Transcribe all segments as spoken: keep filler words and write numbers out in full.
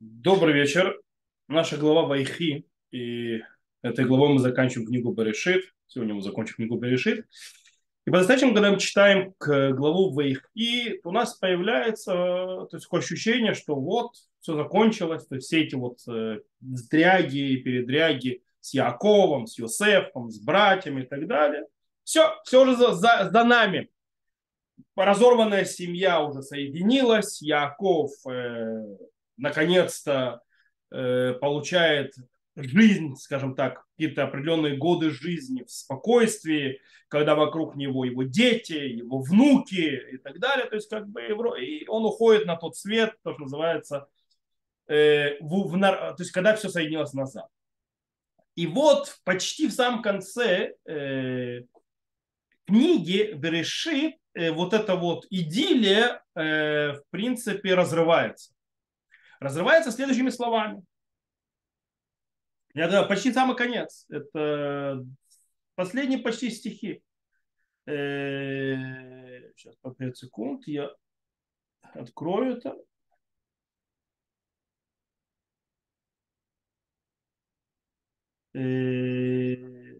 Добрый вечер. Наша глава Вайхи. И этой главой мы заканчиваем книгу Берешит. Сегодня мы закончим книгу Берешит. И по-настоящему, когда мы читаем к главу Вайхи, у нас появляется то есть, такое ощущение, что вот все закончилось. То есть все эти вот э, дряги, передряги с Яковом, с Йосефом, с братьями и так далее. Все, все уже за, за, за нами. Разорванная семья уже соединилась. Яков э, наконец-то э, получает жизнь, скажем так, какие-то определенные годы жизни в спокойствии, когда вокруг него его дети, его внуки и так далее. То есть как бы и он уходит на тот свет, то, что называется, э, в, в, то есть когда все соединилось назад. И вот почти в самом конце э, книги Берешит э, вот эта вот идиллия э, в принципе разрывается. Разрывается следующими словами. Это почти самый конец. Это последние почти стихи. Э, сейчас по пять секунд я открою это. Э,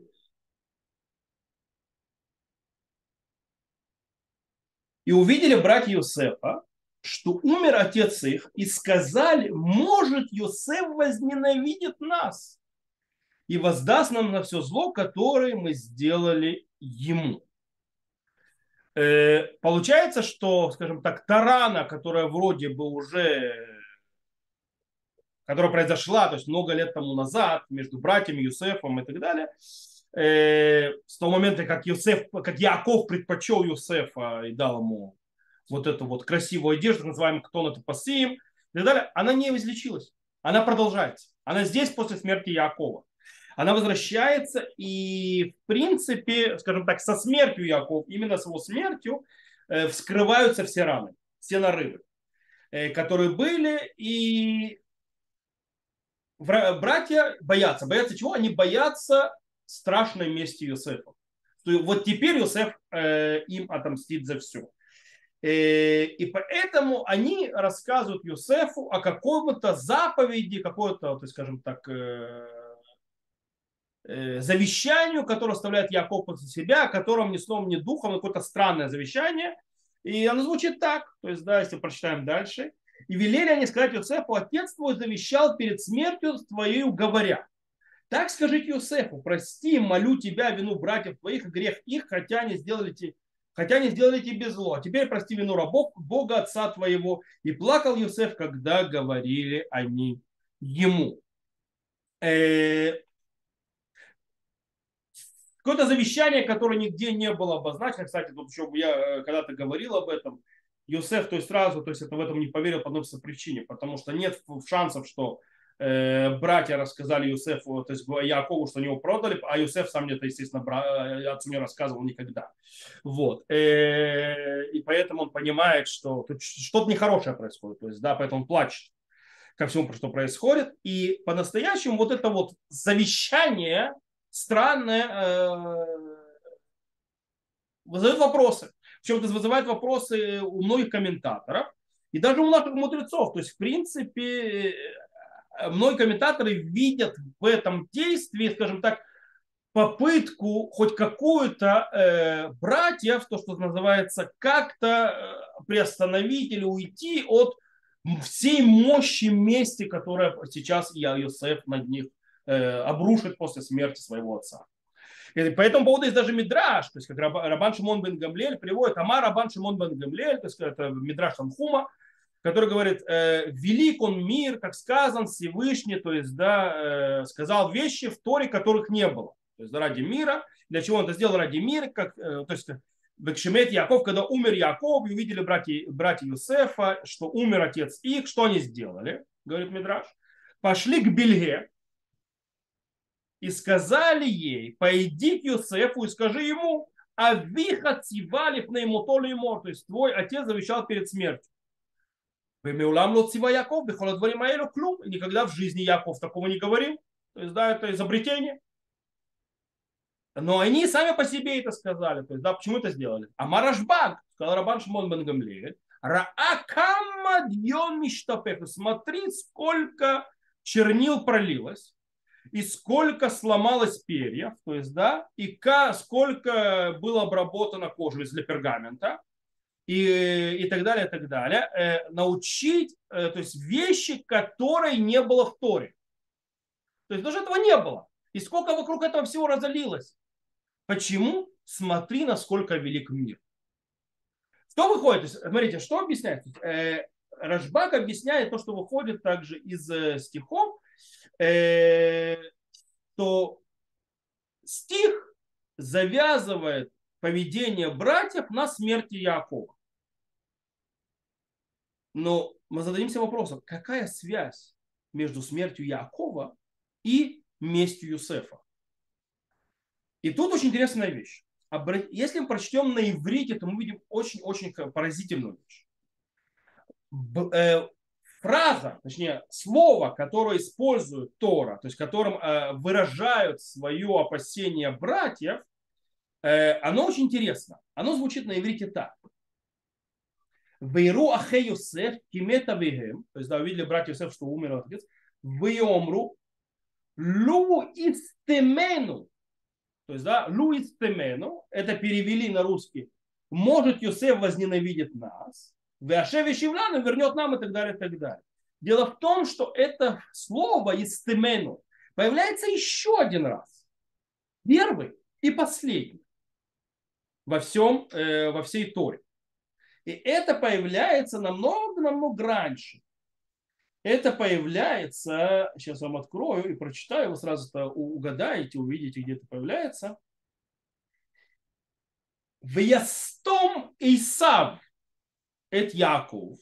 И увидели братья Иосифа, что умер отец их, и сказали, может, Иосиф возненавидит нас и воздаст нам на все зло, которое мы сделали ему. Э, Получается, что, скажем так, та рана, которая вроде бы уже, которая произошла, то есть много лет тому назад между братьями Юсефом и так далее, э, с того момента, как Юсеф, как Яков предпочел Юсефа и дал ему вот эту вот красивую одежду, называемую «Ктон это пасим», и так далее, она не излечилась. Она продолжается. Она здесь после смерти Якова. Она возвращается и, в принципе, скажем так, со смертью Якова, именно с его смертью, э, вскрываются все раны, все нарывы, э, которые были. И братья боятся. Боятся чего? Они боятся страшной мести Иосифа. Вот теперь Иосиф э, им отомстит за все. И поэтому они рассказывают Юсефу о каком-то заповеди, какой-то, то скажем так, завещанию, которое оставляет Яков после себя, о котором ни сном, ни духом, но какое-то странное завещание. И оно звучит так, то есть, да, если прочитаем дальше. И велели они сказать Юсефу, отец твой завещал перед смертью твою, говоря, так скажите Юсефу, прости, молю тебя вину братьев твоих и грех их, хотя они сделали тебе хотя не сделали тебе зло. А теперь прости вину рабов Бога отца твоего. И плакал Юсеф, когда говорили они ему. Э, Какое-то завещание, которое нигде не было обозначено. Кстати, тут еще я э, когда-то говорил об этом. Юсеф, то есть сразу, то есть это в этом не поверил по одной причине, потому что нет шансов, что э, братья рассказали Юсефу, то есть Якову, что него продали, а Юсеф сам мне это, естественно, бра... Э, отцу не рассказывал никогда. Вот. Э, и поэтому он понимает, что тут что-то нехорошее происходит, то есть, да, поэтому он плачет ко всему, что происходит. И по-настоящему вот это вот завещание странное э, вызывает вопросы. Причем это вызывает вопросы у многих комментаторов и даже у наших мудрецов. То есть, в принципе, э, многие комментаторы видят в этом действии, скажем так, попытку хоть какую-то э, братьев, то, что называется, как-то э, приостановить или уйти от всей мощи мести, которая сейчас Иосиф над них э, обрушит после смерти своего отца. И по этому поводу есть даже мидраш, то есть как Рабан Шимон бен Гамлиэль приводит, Амар Рабан Шимон бен Гамлиэль, то есть это мидраш Танхума, который говорит, э, велик он мир, как сказан, Всевышний, то есть, да, э, сказал вещи в Торе, которых не было. То есть ради мира. Для чего он это сделал ради мира? Как, э, то есть Бекшемет Яков, когда умер Яков, и увидели братья, братья Юсефа, что умер отец их, что они сделали, говорит Мидраш, пошли к Бельге и сказали ей, пойди к Юсефу и скажи ему, а виха цивали пнеймотоли мор, то есть твой отец завещал перед смертью. Меулам лот цива Яков, бихола дворим аэлю клюм, и никогда в жизни Яков такого не говорил, то есть да, это изобретение. Но они сами по себе это сказали. То есть, да, почему это сделали? А Марашбаг, сказал Рабан Шимон бен Гамлиэль, Раакама дьон миштапех. Смотри, сколько чернил пролилось, и сколько сломалось перьев, то есть, да, и сколько было обработано кожи для пергамента, и, и так далее, и так далее. Э, научить, э, то есть вещи, которой не было в Торе. То есть даже этого не было. И сколько вокруг этого всего разолилось. Почему? Смотри, насколько велик мир. Что выходит? Смотрите, что объясняет? Э, Рашбак объясняет то, что выходит также из э, стихов, э, что стих завязывает поведение братьев на смерти Якова. Но мы зададимся вопросом, какая связь между смертью Якова и местью Юсефа? И тут очень интересная вещь. Если мы прочтем на иврите, то мы видим очень-очень поразительную вещь. Фраза, точнее, слово, которое использует Тора, то есть которым выражают свое опасение братьев, оно очень интересно. Оно звучит на иврите так. Вейру ахе Йосеф кимета вегем, то есть, да, увидели братья Йосеф, что умер отец, вейомру лу истемену, то есть, да, лу истемену, это перевели на русский, может Йосеф возненавидит нас, веаше вешивляну вернет нам и так далее, и так далее. Дело в том, что это слово истемену появляется еще один раз, первый и последний во всем, э, во всей Торе. И это появляется намного-намного раньше. Это появляется, сейчас вам открою и прочитаю, вы сразу угадаете, увидите, где это появляется. В ястом Исав эт Яков.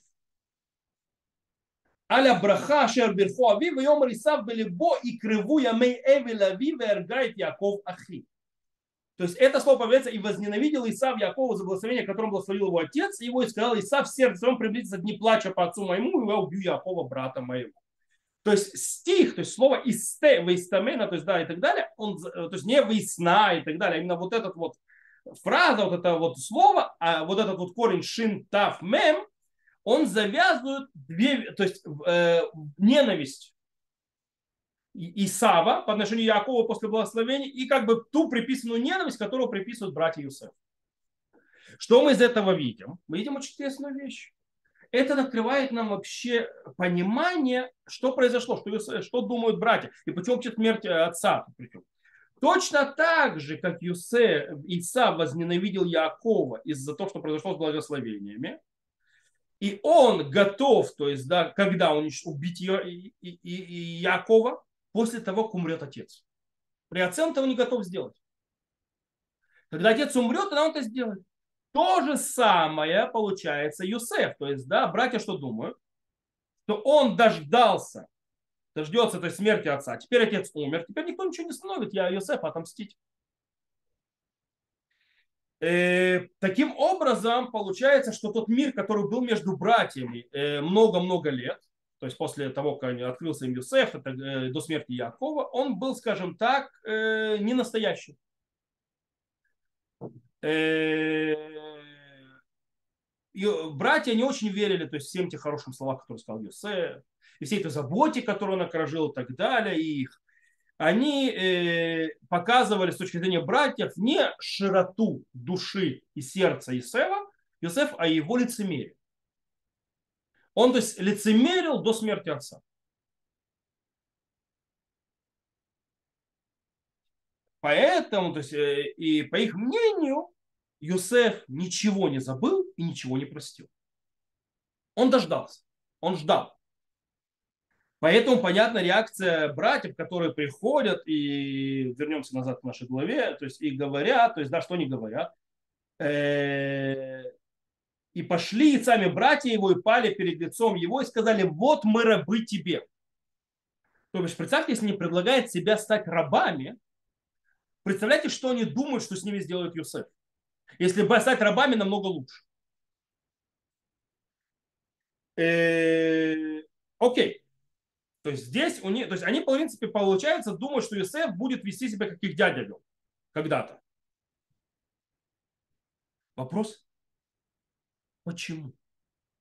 Аля браха шер бирху ави, вейомар Исав белебо и криву ямей эвел ави, вергает Яков ахи. То есть это слово появляется, и возненавидел Исав Якова за благословение, которым благословил его отец, и его и сказал: Исав в сердце своем приблизится дни плача по отцу моему, и я убью Якова, брата моего. То есть стих, то есть слово исте, вейстамена, то есть да, и так далее, он, то есть не весна и так далее, именно вот этот вот фраза, вот это вот слово, а вот этот вот корень шин, тав, мем, он завязывает две, то есть э, ненависть Исава по отношению к Якову после благословения и как бы ту приписанную ненависть, которую приписывают братья Юсеф. Что мы из этого видим? Мы видим очень интересную вещь. Это открывает нам вообще понимание, что произошло, что, Юсеф, что думают братья и почему вообще смерть отца. Причем. Точно так же, как Юсеф, Исав возненавидел Якова из-за того, что произошло с благословениями, и он готов, то есть, да, когда он убить и, и, и Якова, после того, как умрет отец. При отце он этого не готов сделать. Когда отец умрет, тогда он это сделает. То же самое получается Юсеф. То есть, да, братья что думают? Что он дождался, дождется той смерти отца. Теперь отец умер. Теперь никто ничего не остановит. Я Юсефа отомстить. Э, таким образом, получается, что тот мир, который был между братьями э, много-много лет, то есть после того, как открылся им Юсеф, это, э, до смерти Якова, он был, скажем так, э, не настоящий. Э, и братья не очень верили, то есть всем тем хорошим словам, которые сказал Юсеф, и всей этой заботе, которую он окружил и так далее, и их. Они э, показывали с точки зрения братьев не широту души и сердца Иосифа, Иосиф, а его лицемерие. Он, то есть, лицемерил до смерти отца. Поэтому, то есть, э, и по их мнению, Иосиф ничего не забыл и ничего не простил. Он дождался, он ждал. Поэтому понятна реакция братьев, которые приходят и вернемся назад к нашей главе, то есть и говорят, то есть да, что они говорят, и пошли и сами братья его и пали перед лицом его и сказали: вот мы рабы тебе. То есть представьте, если они предлагают себя стать рабами, представляете, что они думают, что с ними сделает Юсеф. Если бы стать рабами, намного лучше. Э, окей. То есть здесь у них, то есть они, в принципе, получается, думают, что Юсеф будет вести себя, как их дядя вел когда-то. Вопрос: почему?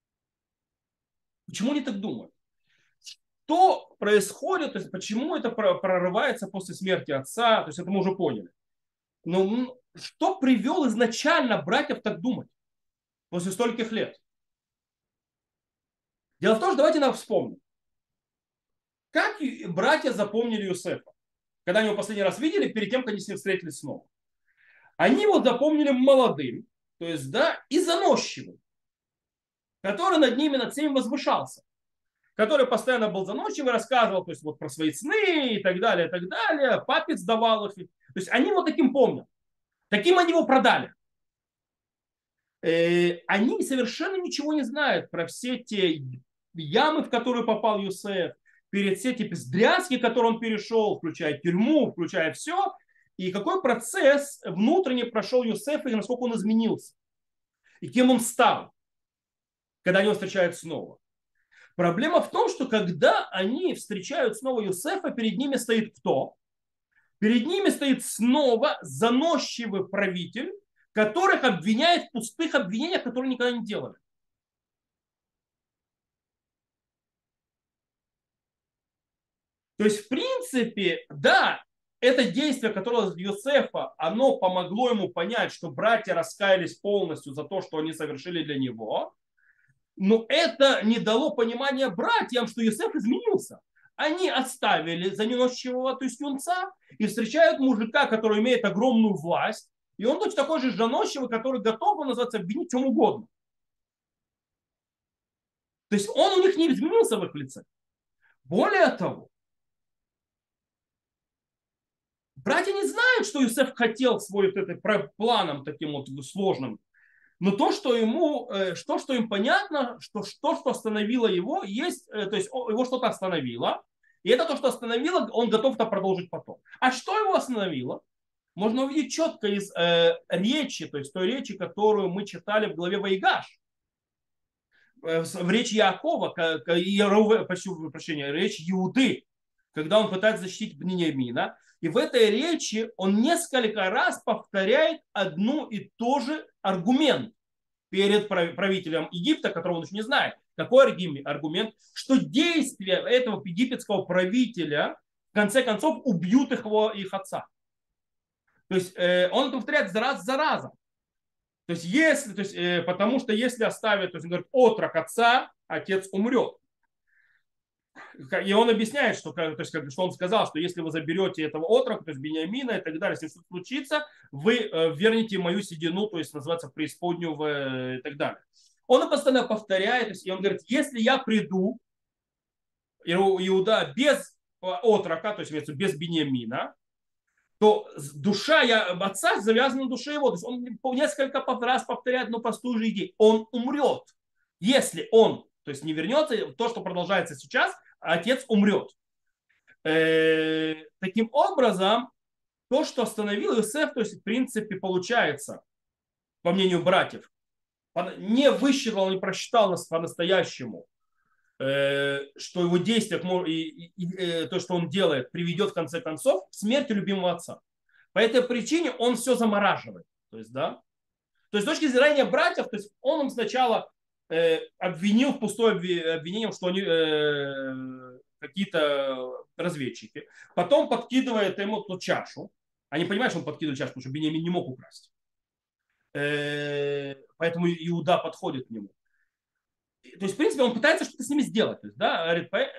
Почему они так думают? Что происходит, то есть почему это прорывается после смерти отца, то есть это мы уже поняли. Но что привел изначально братьев так думать после стольких лет? Дело в том, что давайте нам вспомним, как братья запомнили Иосифа, когда они его последний раз видели, перед тем, как они с ним встретились снова. Они его запомнили молодым, то есть, да, и заносчивым, который над ними, над всеми возвышался, который постоянно был заносчивый, рассказывал, то есть, вот про свои сны и так далее, и так далее, папец давал их. То есть, они вот таким помнят. Таким они его продали. Э, они совершенно ничего не знают про все те ямы, в которые попал Йосеф, перед все те бездрязки, которые он перешел, включая тюрьму, включая все, и какой процесс внутренне прошел Йосеф, и насколько он изменился, и кем он стал, когда они его встречают снова. Проблема в том, что когда они встречают снова Йосефа, перед ними стоит кто? Перед ними стоит снова заносчивый правитель, которых обвиняет в пустых обвинениях, которые никогда не делали. То есть, в принципе, да, это действие, которое Йосефа, оно помогло ему понять, что братья раскаялись полностью за то, что они совершили для него, но это не дало понимания братьям, что Йосеф изменился. Они оставили заносчивого, то есть юнца, и встречают мужика, который имеет огромную власть, и он точно такой же заносчивый, который готов, называется, обвинить чем угодно. То есть он у них не изменился в их лице. Более того, братья не знают, что Иосиф хотел свой вот этим планом таким вот сложным. Но то, что ему, что, что им понятно, что то, что остановило его, есть, то есть его что-то остановило, и это то, что остановило, он готов это продолжить потом. А что его остановило? Можно увидеть четко из э, речи, то есть той речи, которую мы читали в главе Ваигаш, в, в речи Яакова, как, почти, прощения, речь Иуды, когда он пытается защитить Беньямина. И в этой речи он несколько раз повторяет одну и ту же аргумент перед правителем Египта, которого он еще не знает. Какой аргумент? Что действия этого египетского правителя в конце концов убьют их, его, их отца. То есть э, он это повторяет раз за разом. То есть, если, то есть э, потому что если оставить, то есть он говорит, отрок отца, отец умрет. И он объясняет, что, то есть, как, что он сказал, что если вы заберете этого отрока, то есть Бениамина и так далее, если что-то случится, вы вернете мою седину, то есть называется преисподнюю в, и так далее. Он постоянно повторяет, то есть, и он говорит, если я приду, Иуда, без отрока, то есть без Бениамина, то душа я, отца завязана на душе его. То есть он несколько раз повторяет одну простую же идею. Он умрет. Если он, то есть не вернется, то, что продолжается сейчас, отец умрет. Э, таким образом, то, что остановил Иосиф, то есть в принципе получается, по мнению братьев, не высчитал, не просчитал нас по-настоящему, э, что его действие и, и, и то, что он делает, приведет в конце концов к смерти любимого отца. По этой причине он все замораживает. То есть, да? То есть с точки зрения братьев, то есть он им сначала э, обвинил в пустое обвинение, что они э, какие-то разведчики. Потом подкидывает ему ту чашу. Они понимают, что он подкидывает чашу, потому что Беньямин не мог украсть. Э, поэтому Иуда подходит к нему. То есть, в принципе, он пытается что-то с ними сделать. То есть, да,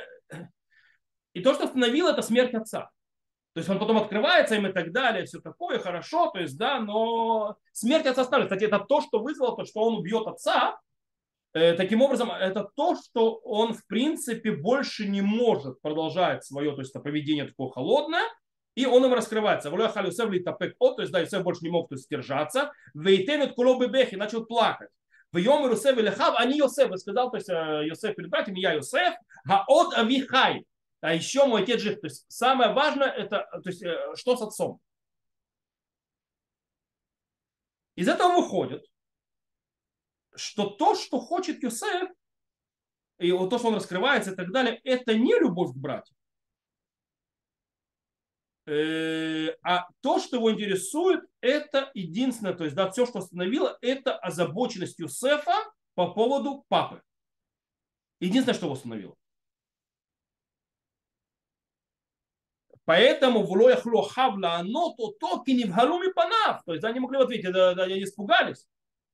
и то, что остановило, это смерть отца. То есть он потом открывается им и так далее, все такое, хорошо, то есть, да, но смерть отца останавливается. Кстати, это то, что вызвало то, что он убьет отца. Э, таким образом, это то, что он, в принципе, больше не может продолжать свое, то есть, поведение такое холодное, и он им раскрывается. То есть, да, Йосеф больше не мог, то есть, держаться. И начал плакать. В Йом Иосиф и Лехав, они Йосеф, сказал, то есть, Йосеф перед братьями, я Йосеф, Гаот Авихай. А еще мой отец жив. То есть самое важное это, то есть, что с отцом. Из этого выходит, что то, что хочет Йосеф, и вот то, что он раскрывается и так далее, это не любовь к братьям. А то, что его интересует, это единственное, то есть, да, все, что остановило, это озабоченность Йосефа по поводу папы. Единственное, что его остановило. Поэтому в лоях лохавла оно то токи не в галуми панав. То есть они могли ответить, да, да, они испугались.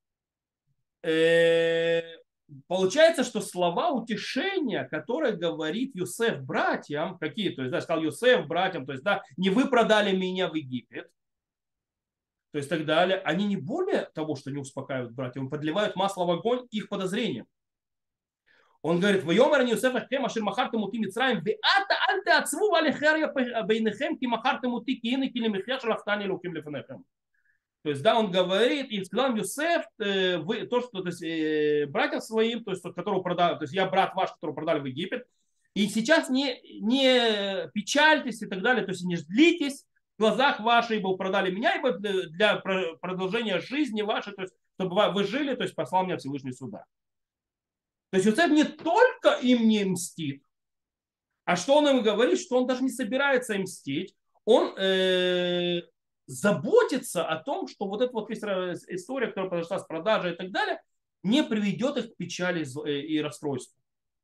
Э, Получается, что слова утешения, которые говорит Юсеф братьям, какие, то есть, да, сказал Юсеф братьям, то есть, да, не вы продали меня в Египет, то есть, так далее, они не более того, что не успокаивают братьев, они подливают масло в огонь их подозрениям. Он говорит, «Вайомер ани Йосеф лахем ашер махартем ути Мицраим, веата аль теацву валихарья бейнехем, ки махартем ути ки ины ки лемихья шалахтани луким лефанехем». То есть, да, он говорит, и сказал Юсеф, э, вы, то, что, то есть, э, братьям своим, то есть, которого продали, то есть, я брат ваш, которого продали в Египет, и сейчас не, не печальтесь и так далее, то есть, не злитесь в глазах ваших, ибо продали меня, ибо для продолжения жизни вашей, то есть, чтобы вы жили, то есть, послал меня Всевышний сюда. То есть, Юсеф не только им не мстит, а что он им говорит, что он даже не собирается им мстить, он э, заботится о том, что вот эта вот история, которая произошла с продажей и так далее, не приведет их к печали и расстройству.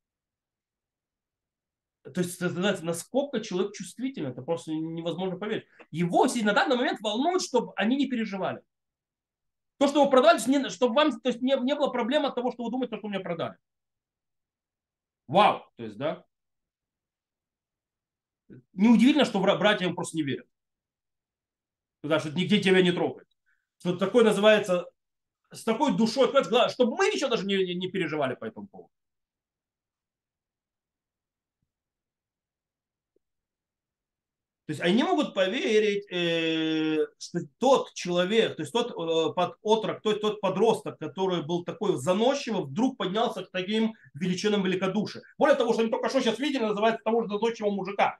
То есть, знаете, насколько человек чувствительный, это просто невозможно поверить. Его на данный момент волнует, чтобы они не переживали. То, что вы продали, чтобы вам то есть, не, не было проблем от того, что вы думаете, что вы мне продали. Вау! То есть, да. Неудивительно, что братья им просто не верят. Потому что нигде тебя не трогает. Что такое называется с такой душой, чтобы мы еще даже не, не переживали по этому поводу. То есть они могут поверить, э, что тот человек, то есть тот э, под отрок, тот, тот подросток, который был такой заносчивый, вдруг поднялся к таким величинам великодушия. Более того, что они только что сейчас видели, называется того же заносчивого мужика.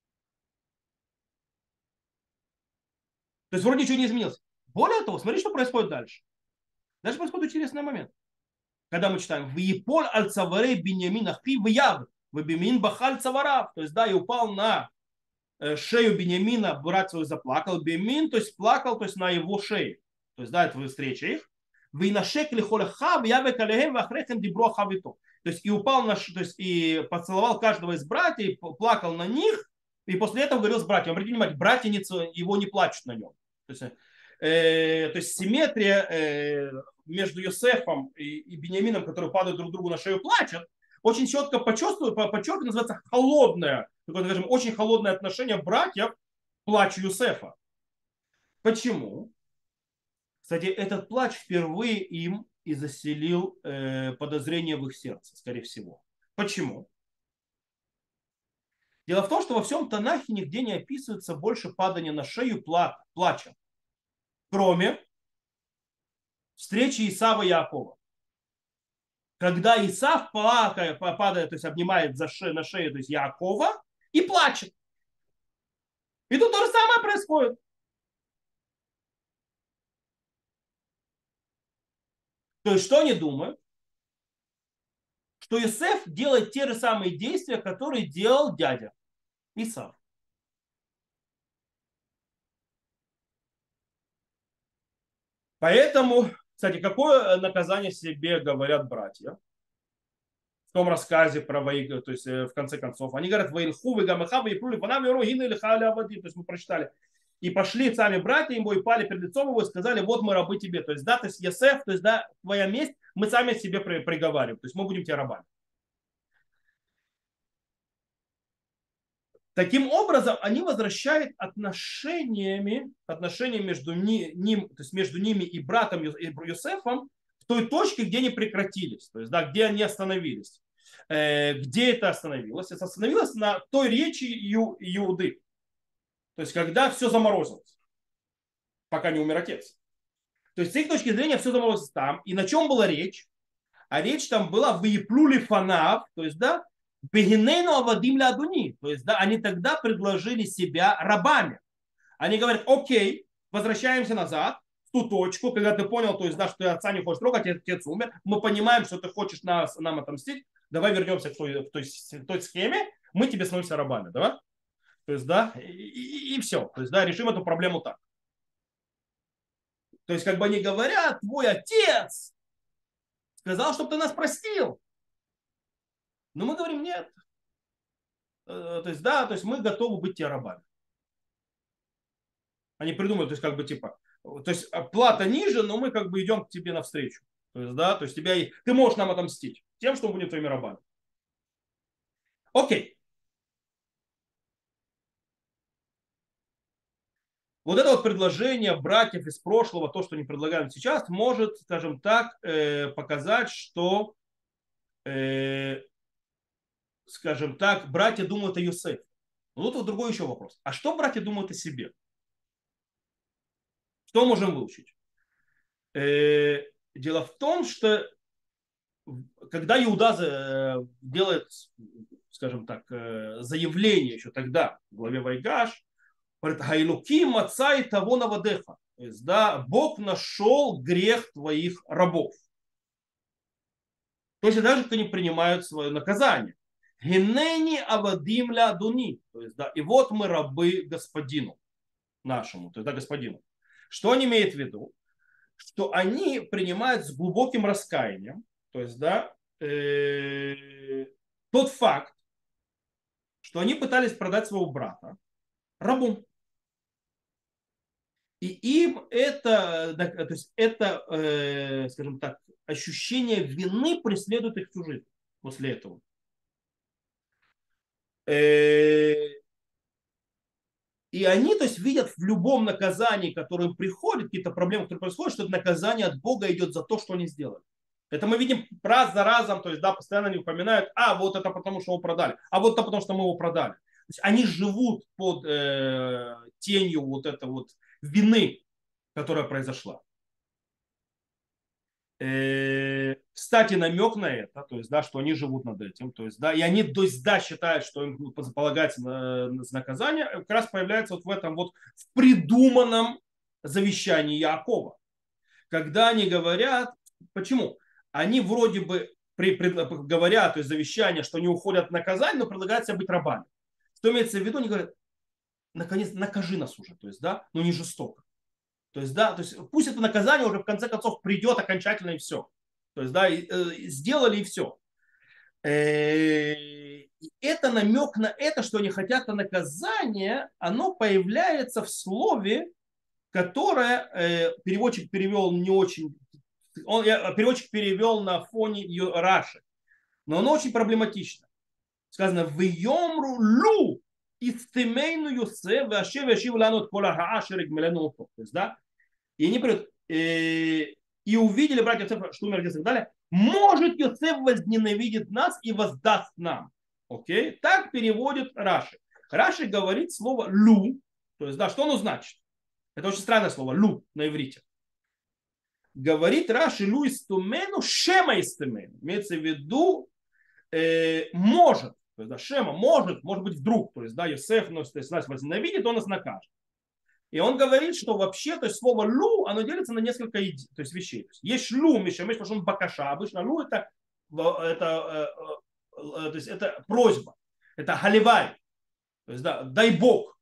То есть вроде ничего не изменилось. Более того, смотри, что происходит дальше. Дальше происходит интересный момент. Когда мы читаем «Виеполь аль-цаваре биньямин ахи вияв, вебимин бахаль цаварав». То есть, да, и упал на шею Беньямина, брат свой заплакал. Беньямин, то есть плакал, то есть на его шее. То есть, да, это встреча их. Винашек лихолеха, явек алехем, вахрехем дибро хавито. То есть, и упал на, то есть, и поцеловал каждого из братьев, плакал на них, и после этого говорил с братьями. Обратите внимание, братья его не плачут на нем. То есть, э, то есть симметрия э, между Йосефом и, и Беньямином, которые падают друг другу на шею, плачут, очень четко подчеркивает, подчеркивает, называется холодное, такое, скажем, очень холодное отношение братьев к плачу Юсефа. Почему? Кстати, этот плач впервые им и заселил э, подозрение в их сердце, скорее всего. Почему? Дело в том, что во всем Танахе нигде не описывается больше падания на шею плача, кроме встречи Исава и Яакова. Когда Исав падает, то есть обнимает за шею, на шею, то есть Яакова, и плачет. И тут то же самое происходит. То есть что они думают? Что Иосиф делает те же самые действия, которые делал дядя Исав. Поэтому, кстати, какое наказание себе говорят братья? В том рассказе про Ваиг, то есть в конце концов. Они говорят, Ваилху, Вигамаха, Ваипрули, Панам, Юрогина или Халя Авади. То есть мы прочитали. И пошли сами братья его и пали перед лицом его и сказали, вот мы рабы тебе. То есть, да, то есть Йосеф, то есть, да, твоя месть, мы сами себе приговариваем. То есть мы будем тебе рабами. Таким образом, они возвращают отношениями, отношения между ним, то есть между ними и братом Йосефом в той точке, где они прекратились, то есть, да, где они остановились. Где это остановилось? Это остановилось на той речи Ю, Иуды. То есть, когда все заморозилось, пока не умер отец. То есть, с их точки зрения, все заморозилось там. И на чем была речь? А речь там была «Выеплюли фанав», то есть, да, «Бегинейну авадим ля адуни». То есть, да, они тогда предложили себя рабами. Они говорят, окей, возвращаемся назад, в ту точку, когда ты понял, то есть, да, что ты отца не хочешь трогать, отец умер, мы понимаем, что ты хочешь нас, нам отомстить, давай вернемся к той, к той, к той схеме, мы тебе становимся рабами, давай? То есть, да, и, и, и все. То есть, да, решим эту проблему так. То есть, как бы они говорят, твой отец сказал, чтобы ты нас простил. Но мы говорим, нет. Э, То есть, да, то есть мы готовы быть тебе рабами. Они придумают, то есть, как бы, типа, то есть, а, плата ниже, но мы как бы идем к тебе навстречу. То есть, да, то есть тебя, и- ты можешь нам отомстить тем, что мы будем твоими рабами. Окей. Вот это вот предложение братьев из прошлого, то, что они предлагают сейчас, может, скажем так, э, показать, что, э, скажем так, братья думают о Юсефе. Но тут вот другой еще вопрос. А что братья думают о себе? Что можем выучить? Э, Дело в том, что когда Иуда э, делает, скажем так, э, заявление еще тогда в главе Вайгаш, говорит, Гайлуки мацай того навадеха. То есть, да, Бог нашел грех твоих рабов. Точно так же, как они принимают свое наказание. Генени авадим ля дуни. То есть, да, и вот мы рабы господину нашему, то есть, да, господину. Что он имеет в виду? Что они принимают с глубоким раскаянием, то есть, да, э, тот факт, что они пытались продать своего брата рабу. И им это, да, то есть это, э, скажем так, ощущение вины преследует их всю жизнь после этого. Э, И они, то есть, видят в любом наказании, которое им приходит, какие-то проблемы, которые происходят, что это наказание от Бога идет за то, что они сделали. Это мы видим раз за разом, то есть, да, постоянно они упоминают, а вот это потому, что его продали, а вот это потому, что мы его продали. То есть они живут под э, тенью вот этой вот вины, которая произошла. Э, кстати, намек на это, то есть, да, что они живут над этим, то есть, да, и они, то есть, да, считают, что им полагается на, на наказание, как раз появляется вот в этом вот в придуманном завещании Яакова, когда они говорят, почему? Они вроде бы при, при, говорят, то есть завещание, что они уходят от наказания, но предлагают себя быть рабами. Что имеется в виду? Они говорят, наконец, накажи нас уже, то есть, да, но не жестоко. То есть, да, то есть пусть это наказание уже в конце концов придет окончательно и все. То есть, да, и, э, сделали и все. Э, и это намек на это, что они хотят на наказание, оно появляется в слове, которое э, переводчик перевел не очень, он, переводчик перевел на фоне Раши, но оно очень проблематично. Сказано, в йомру лу истемейну юсе ваше вешив лану кола хаашерик мелену. То есть, да, и они говорят, э, и увидели братья Йосефа, что умер и так далее. Может, Йосеф возненавидит нас и воздаст нам. Окей? Так переводит Раши. Раши говорит слово лу. То есть, да, что оно значит? Это очень странное слово лу на иврите. Говорит Раши лу истумену шема истумену. Имеется в виду э, может. То есть, да, шема может, может быть вдруг. То есть, да, Йосеф нас, нас возненавидит, он нас накажет. И он говорит, что вообще, то есть слово лу, оно делится на несколько то есть, вещей. То есть, есть лу, мишамеш, потому что он бакаша. Обычно лу это, это, э, э, то есть, это просьба. Это халивай. То есть, да, дай Бог.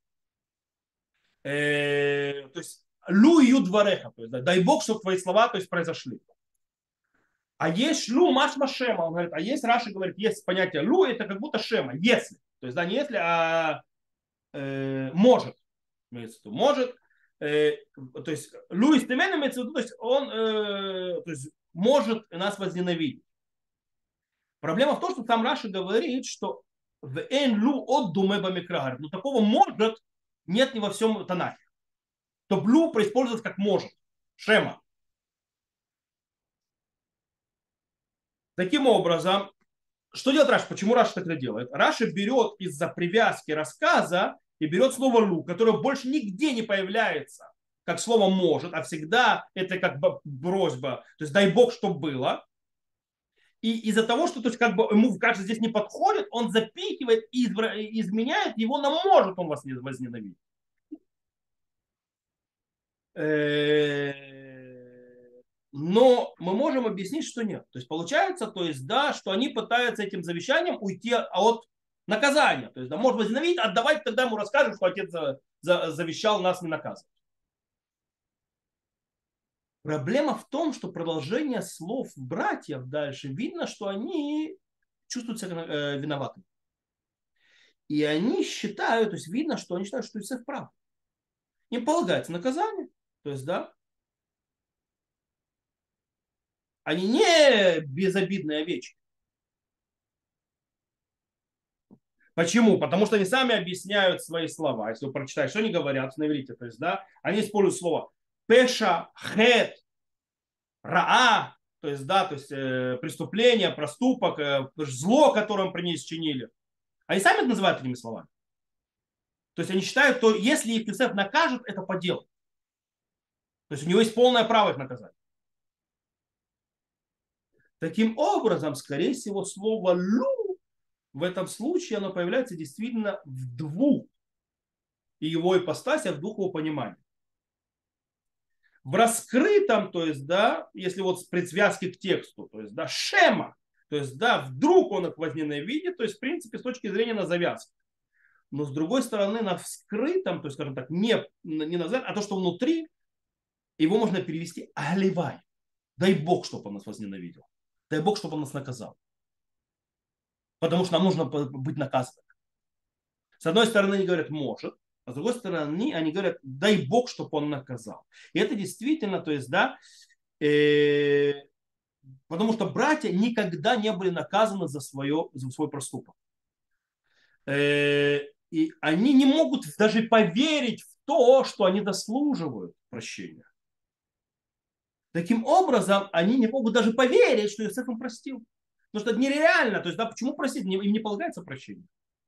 Э, то есть, лу ю двореха. То есть, да, дай Бог, чтобы твои слова то есть, произошли. А есть лу машма шема. Он говорит, а есть Раши говорит, есть понятие лу, это как будто шема. Если. То есть, да, не если, а э, может. Имеется в виду, может. Э, то есть Луис Темен имеется в виду, то есть он э, то есть, может нас возненавидеть. Проблема в том, что там Раша говорит, что в эн лу от думеба микрагар. Но такого может нет ни во всем Танахе. То лу происпользовать как может. Шема. Таким образом, что делает Раша? Почему Раша так это делает? Раша берет из-за привязки рассказа и берет слово лу, которое больше нигде не появляется как слово может, а всегда это как бы просьба, то есть дай Бог, чтобы было. И из-за того, что то есть, как бы ему кажется, здесь не подходит, он запихивает и изменяет его на может он вас возненавидит. Но мы можем объяснить, что нет. То есть получается, то есть, да, что они пытаются этим завещанием уйти от наказания. То есть, да, может возненавидеть, а давайте тогда ему расскажем, что отец за, за, завещал нас не наказывать. Проблема в том, что продолжение слов братьев дальше видно, что они чувствуют себя э, виноватыми. И они считают, то есть видно, что они считают, что Иосиф прав. Им полагается наказание. То есть, да, они не безобидные овечки. Почему? Потому что они сами объясняют свои слова. Если вы прочитаете, что они говорят на иврите, то есть, да, они используют слово пеша, хет, раа, то есть, да, то есть э, преступление, проступок, э, зло, которое они чинили. Они сами это называют этими словами. То есть они считают, что если их Йосеф накажет, это по делу. То есть у него есть полное право их наказать. Таким образом, скорее всего, слово лю в этом случае оно появляется действительно в двух его ипостасях, в двух его пониманиях. В раскрытом, то есть, да, если вот с предсвязки к тексту, то есть, да, шема, то есть, да, вдруг он их возненавидит, то есть, в принципе, с точки зрения на завязку. Но с другой стороны, на вскрытом, то есть, скажем так, не, не на завязку, а то, что внутри, его можно перевести «аливай». Дай Бог, чтобы он нас возненавидел. Дай Бог, чтобы он нас наказал. Потому что нам нужно быть наказанным. С одной стороны, они говорят «может», а с другой стороны, они говорят «дай Бог, чтобы он наказал». И это действительно, то есть, да, э, потому что братья никогда не были наказаны за, свое, за свой проступок. Э, и они не могут даже поверить в то, что они заслуживают прощения. Таким образом, они не могут даже поверить, что Иосиф им простил. Потому что это нереально. То есть, да, почему просить? Им не полагается прощение.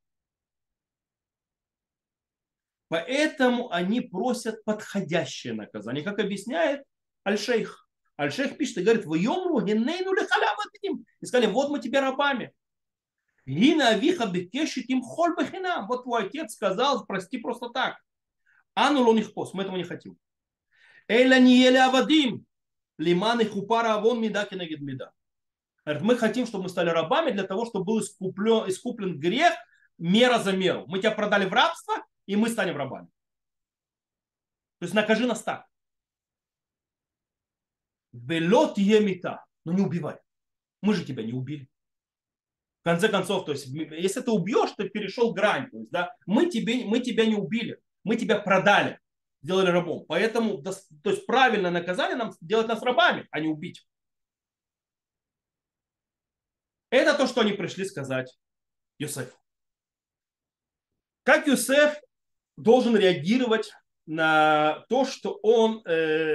Поэтому они просят подходящее наказание. Как объясняет Аль-Шейх. Аль-Шейх пишет и говорит, «Вайомру генейну лехаляватим». И сказали, вот мы тебе рабами. Гина авиха бекешит им холь бахинам. Вот твой отец сказал, прости просто так. Ану лон их пос, мы этого не хотим. Эйла не ели авадим. Лиман и хупара авон мида кенегид мида. Мы хотим, чтобы мы стали рабами для того, чтобы был искуплен, искуплен грех мера за меру. Мы тебя продали в рабство, и мы станем рабами. То есть накажи нас так. Велот емита. Но не убивай. Мы же тебя не убили. В конце концов, то есть, если ты убьешь, ты перешел грань. То есть, да, мы, тебе, мы тебя не убили. Мы тебя продали. Сделали рабом. Поэтому то есть, правильное наказание нам делать нас рабами, а не убить. Это то, что они пришли сказать Йосефу. Как Йосеф должен реагировать на то, что он, э,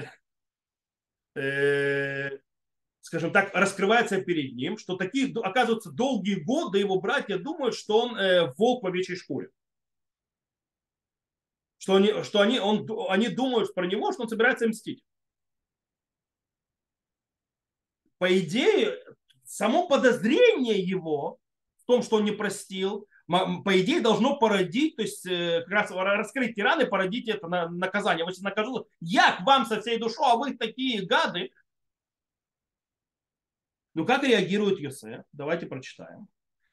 э, скажем так, раскрывается перед ним, что такие, оказывается, долгие годы его братья думают, что он э, волк в овечьей шкуре. Что, они, что они, он, они думают про него, что он собирается мстить. По идее, само подозрение его в том, что он не простил, по идее, должно породить, то есть как раз раскрыть тираны, породить это наказание. Вот сейчас накажу, я к вам со всей душой, а вы такие гады. Ну, как реагирует Йосеф? Давайте прочитаем.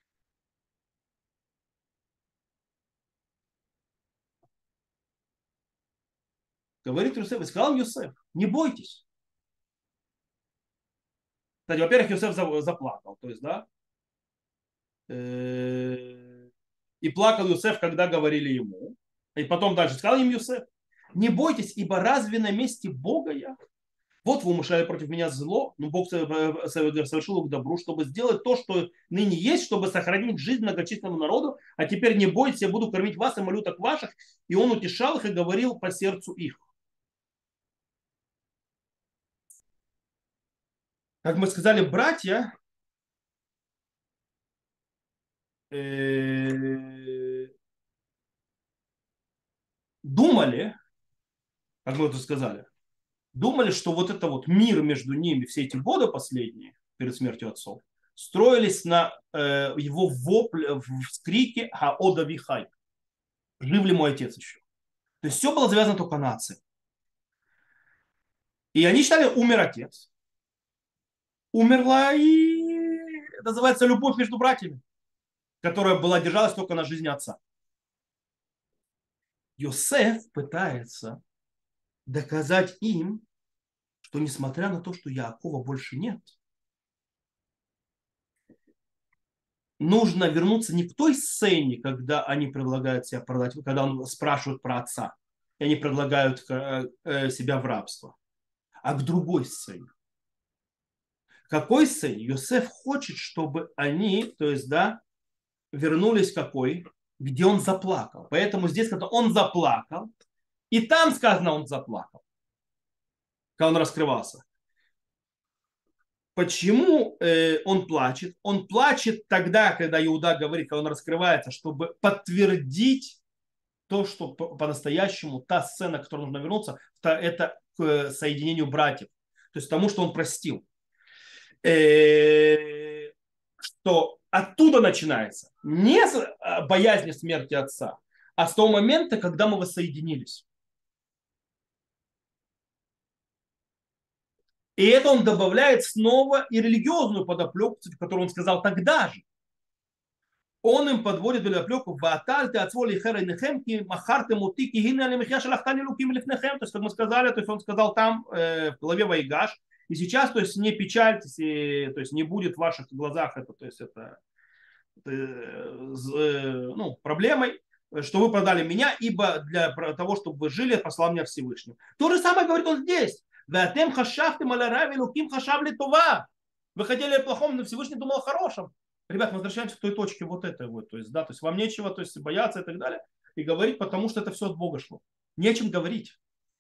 Говорит Йосеф, и сказал Йосеф, не бойтесь. Кстати, во-первых, Йосеф заплакал, то есть, да, и плакал Йосеф, когда говорили ему. И потом дальше сказал им Йосеф, не бойтесь, ибо разве на месте Бога я? Вот вы умышляли против меня зло, но Бог совершил его к добру, чтобы сделать то, что ныне есть, чтобы сохранить жизнь многочисленному народу. А теперь не бойтесь, я буду кормить вас и малюток ваших. И он утешал их и говорил по сердцу их. Как мы сказали, братья э, думали, как мы это сказали, думали, что вот это вот мир между ними все эти годы последние, перед смертью отцов, строились на э, его вопле, в скрике «Хаода Вихай». Жив ли мой отец еще? То есть все было завязано только на отце. И они считали, умер отец. Умерла и это называется любовь между братьями, которая была, держалась только на жизни отца. Йосеф пытается доказать им, что несмотря на то, что Яакова больше нет, нужно вернуться не к той сцене, когда они предлагают себя продать, когда он спрашивает про отца, и они предлагают э, э, себя в рабство, а к другой сцене. К какой сцене? Йосеф хочет, чтобы они, то есть, да, вернулись к какой? Где он заплакал. Поэтому здесь, когда он заплакал, и там сказано, он заплакал, когда он раскрывался. Почему э, он плачет? Он плачет тогда, когда Иуда говорит, когда он раскрывается, чтобы подтвердить то, что по- по-настоящему та сцена, к которой нужно вернуться, это к э, соединению братьев. То есть тому, что он простил. Э, что оттуда начинается. Не с э, боязни смерти отца, а с того момента, когда мы воссоединились. И это он добавляет снова и религиозную подоплеку, которую он сказал тогда же. Он им подводит подоплеку «Вааталь ты отцволи херай нехем, ки махарты мути, ки гинне алимихья шалахтани луким лифнехем». То есть, как мы сказали, то есть он сказал там э, в главе Вайгаш. И сейчас, то есть, не печальтесь, и, то есть, не будет в ваших глазах это, то есть, это, это э, ну, проблемой, что вы продали меня, ибо для того, чтобы вы жили, послал меня Всевышний. То же самое говорит он здесь. «Ваатем хашафтем аля рави луким хашавли това». Вы хотели о плохом, но Всевышний думал о хорошем. Ребят, мы возвращаемся к той точке вот этой вот. То есть, да, то есть вам нечего то есть, бояться и так далее. И говорить, потому что это все от Бога шло. Нечем говорить.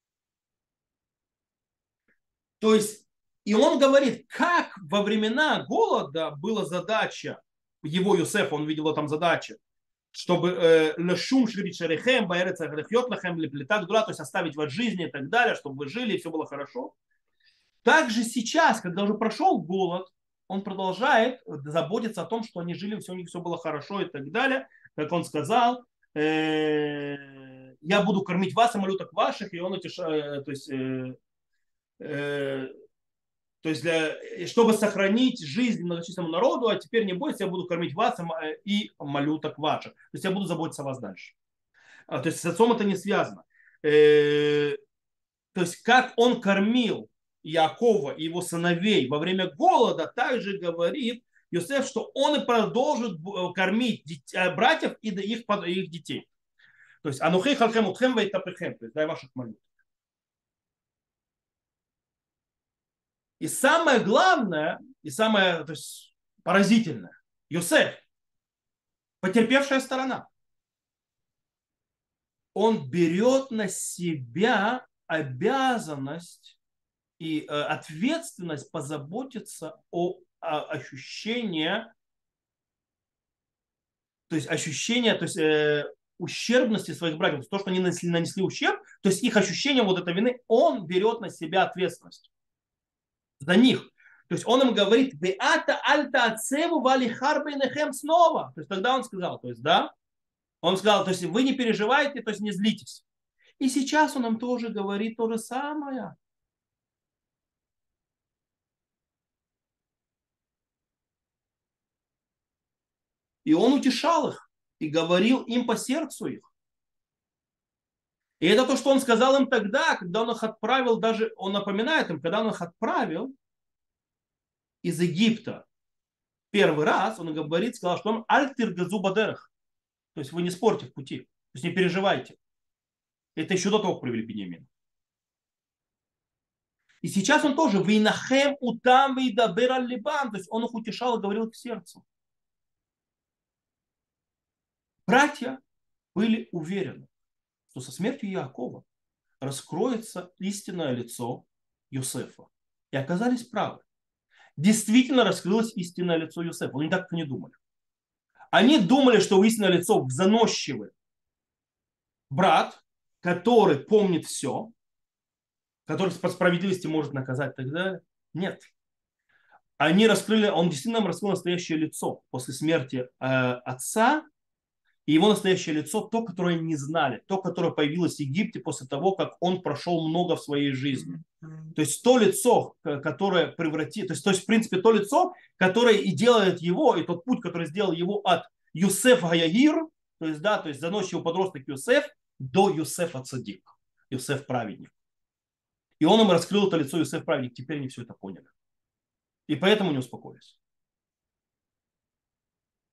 То есть, и он говорит, как во времена голода была задача, его Юсефа, он видел там задачу, чтобы лешум шрибит шерехем, байрец агрехьот лахем, леплетак дура, то есть оставить вас жизни и так далее, чтобы вы жили и все было хорошо. Также сейчас, когда уже прошел голод, он продолжает заботиться о том, что они жили, все у них все было хорошо и так далее. Как он сказал, э, я буду кормить вас и малюток ваших, и он утешает, то есть, э, э, то есть для, чтобы сохранить жизнь многочисленному народу, а теперь не бойтесь, я буду кормить вас и малюток ваших. То есть я буду заботиться о вас дальше. А, то есть с отцом это не связано. Э, то есть как он кормил Якова и его сыновей во время голода, также говорит Йосеф, что он и продолжит кормить братьев и их, их детей. То есть анухей халхем утхем вейтапехем, то есть дай ваших молитв. И самое главное, и самое то есть, поразительное, Йосеф, потерпевшая сторона, он берет на себя обязанность и э, ответственность позаботиться о, о ощущении, то есть ощущение, то есть э, ущербности своих братьев, то, что они нанесли, нанесли ущерб, то есть их ощущение вот этой вины, он берет на себя ответственность за них. То есть он им говорит, «Беата альта ацеву вали харбейнехем» снова. То есть тогда он сказал, то есть да, он сказал, то есть вы не переживайте, то есть не злитесь. И сейчас он нам тоже говорит то же самое. И он утешал их и говорил им по сердцу их. И это то, что он сказал им тогда, когда он их отправил, даже он напоминает им, когда он их отправил из Египта первый раз, он говорит, сказал, что он альтир газу бадерах. То есть вы не спорьте в пути, то есть не переживайте. Это еще до того, как привели Беньямина. И сейчас он тоже вейнахем утам вейдабер аль-либан, то есть он их утешал и говорил к сердцу. Братья были уверены, что со смертью Иакова раскроется истинное лицо Юсефа. И оказались правы. Действительно раскрылось истинное лицо Юсефа. Они так не думали. Они думали, что истинное лицо заносчивый брат, который помнит все, который по справедливости может наказать и так далее. Нет. Они раскрыли, он действительно раскрыл настоящее лицо после смерти э, отца. И его настоящее лицо, то, которое не знали, то, которое появилось в Египте после того, как он прошел много в своей жизни. То есть то лицо, которое превратит, то есть, то есть в принципе то лицо, которое и делает его, и тот путь, который сделал его от Юсеф Гаягир, то есть, да, то есть заносчивый подросток Юсеф, до Юсефа Цадик, Юсеф праведник. И он им раскрыл это лицо Юсеф праведник, теперь они все это поняли. И поэтому не успокоились.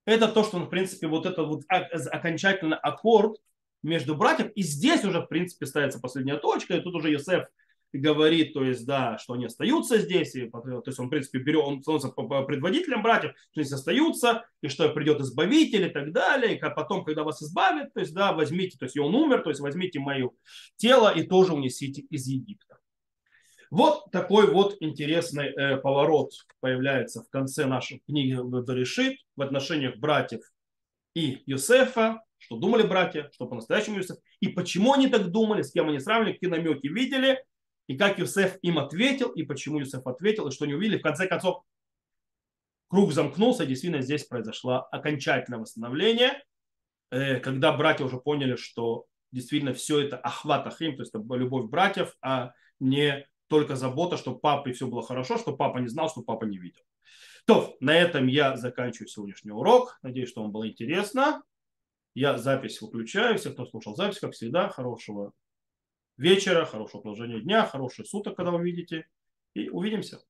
это то, что, в принципе, вот это вот окончательный аккорд между братьев. И здесь уже, в принципе, ставится последняя точка. И тут уже Йосеф говорит, то есть, да, что они остаются здесь. И, то есть он, в принципе, берет, он становится предводителем братьев, что они остаются, и что придет избавитель и так далее. И потом, когда вас избавят, то есть, да, возьмите, то есть, и он умер, то есть, возьмите мое тело и тоже унесите из Египта. Вот такой вот интересный э, поворот появляется в конце нашей книги Берешит в отношениях братьев и Йосефа, что думали братья, что по-настоящему Йосеф, и почему они так думали, с кем они сравнивали, какие намеки видели, и как Йосеф им ответил, и почему Йосеф ответил, и что они увидели. В конце концов, круг замкнулся, и действительно здесь произошло окончательное восстановление, э, когда братья уже поняли, что действительно все это ахват ахим, то есть это любовь братьев, а не только забота, что папе все было хорошо, что папа не знал, что папа не видел. То, на этом я заканчиваю сегодняшний урок. Надеюсь, что вам было интересно. Я запись выключаю. Всех, кто слушал запись, как всегда, хорошего вечера, хорошего продолжения дня, хороших суток, когда вы видите. И увидимся.